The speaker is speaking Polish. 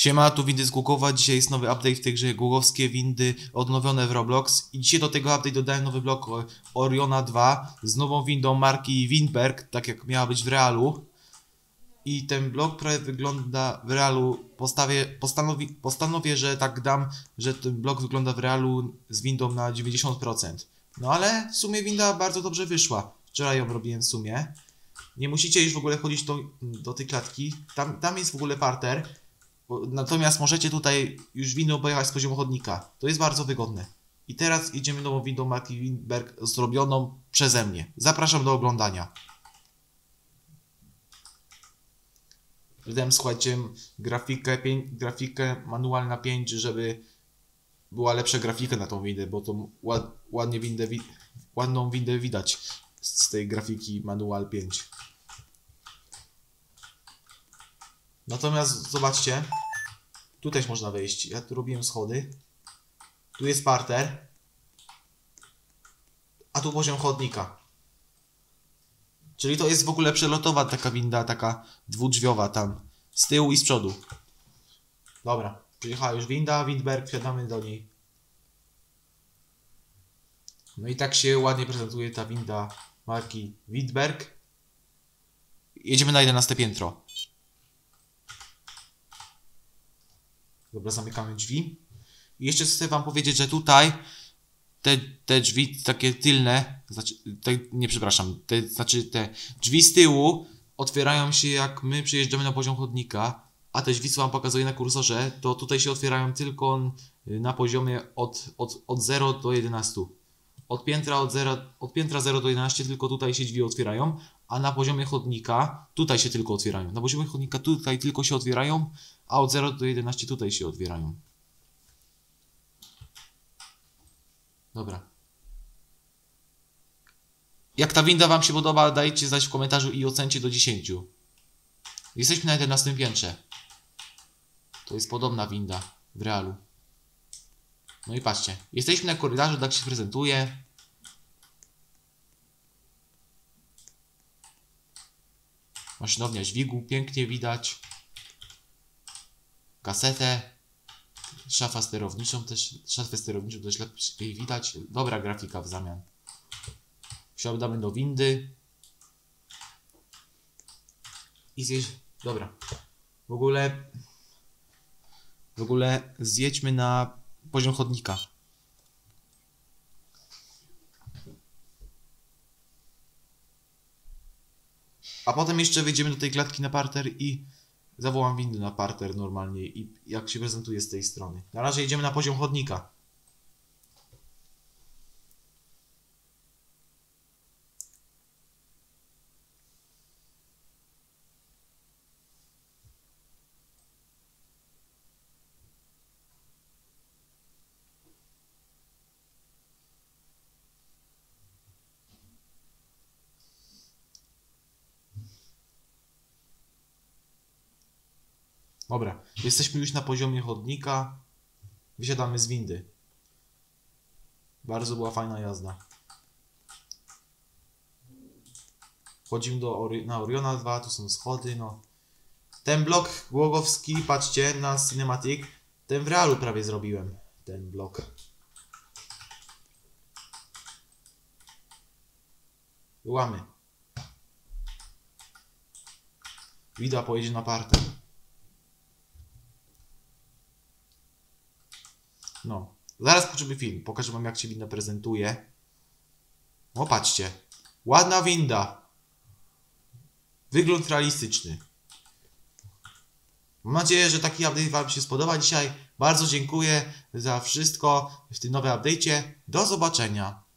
Siema, tu windy z Gługowa. Dzisiaj jest nowy update w tej grze, Głogowskie windy odnowione w Roblox. I dzisiaj do tego update dodałem nowy blok Oriona 2 z nową windą marki Windberg, tak jak miała być w realu. I ten blok prawie wygląda w realu, postanowię, że tak dam, że ten blok wygląda w realu z windą na 90%. No ale w sumie winda bardzo dobrze wyszła. Wczoraj ją robiłem w sumie. Nie musicie już w ogóle chodzić do tej klatki. Tam jest w ogóle parter. Natomiast możecie tutaj już windą pojechać z poziomu chodnika. To jest bardzo wygodne. I teraz idziemy nową windą marki Windberg zrobioną przeze mnie. Zapraszam do oglądania. Wydałem, słuchajcie, grafikę manualna 5, żeby była lepsza grafika na tą windę, bo to ładną windę widać z tej grafiki manual 5. Natomiast zobaczcie, tu też można wejść. Ja tu robiłem schody. Tu jest parter. A tu poziom chodnika. Czyli to jest w ogóle przelotowa taka winda, taka dwudrzwiowa tam. Z tyłu i z przodu. Dobra, przyjechała już winda, Windberg, wsiadamy do niej. No i tak się ładnie prezentuje ta winda marki Windberg. Jedziemy na 11 piętro. Dobra, zamykamy drzwi. I jeszcze chcę wam powiedzieć, że tutaj te drzwi takie tylne, te drzwi z tyłu otwierają się jak my przejeżdżamy na poziom chodnika, a te drzwi, co wam pokazuję na kursorze, to tutaj się otwierają tylko na poziomie od 0 do 11. Od piętra 0 do 11 tylko tutaj się drzwi otwierają, a na poziomie chodnika tutaj się tylko otwierają. Na poziomie chodnika tutaj tylko się otwierają, a od 0 do 11 tutaj się otwierają. Dobra. Jak ta winda wam się podoba, dajcie znać w komentarzu i ocencie do 10. Jesteśmy na 11 piętrze. To jest podobna winda w realu. No i patrzcie. Jesteśmy na korytarzu, tak się prezentuje. Maszynownia dźwigu, pięknie widać. Kasetę. Szafę sterowniczą też lepiej widać. Dobra grafika w zamian. Wsiadamy do windy. I zjeść. Dobra. W ogóle zjedźmy na poziom chodnika. A potem jeszcze wyjdziemy do tej klatki na parter i zawołam windę na parter normalnie i jak się prezentuje z tej strony. Na razie jedziemy na poziom chodnika. Dobra, jesteśmy już na poziomie chodnika. Wysiadamy z windy. Bardzo była fajna jazda. Wchodzimy na Oriona 2, tu są schody, no. Ten blok głogowski, patrzcie, na Cinematic. Ten w realu prawie zrobiłem, ten blok. Łamy. Winda pojedzie na parter. No, zaraz skończymy film. Pokażę wam, jak się winda prezentuje. O, patrzcie. Ładna winda. Wygląd realistyczny. Mam nadzieję, że taki update wam się spodoba dzisiaj. Bardzo dziękuję za wszystko w tym nowym update'cie. Do zobaczenia.